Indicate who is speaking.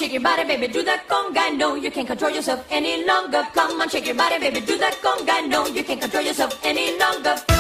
Speaker 1: shake your body, baby, do that conga. No, you can't control yourself any longer. Come on, shake your body, baby, do that conga. No, you can't control yourself any longer.